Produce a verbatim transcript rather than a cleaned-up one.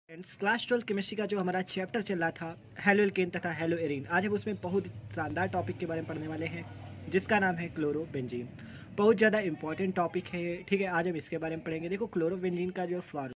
Friends, class twelfth chemistry का जो हमारा चैप्टर चल रहा था हेलो एल्केन तथा हेलो एरीन, आज हम उसमें बहुत शानदार टॉपिक के बारे में पढ़ने वाले हैं जिसका नाम है क्लोरोबेंजीन। बहुत ज़्यादा इंपॉर्टेंट टॉपिक है, ठीक है। आज हम इसके बारे में पढ़ेंगे। देखो, क्लोरोबेंजीन का जो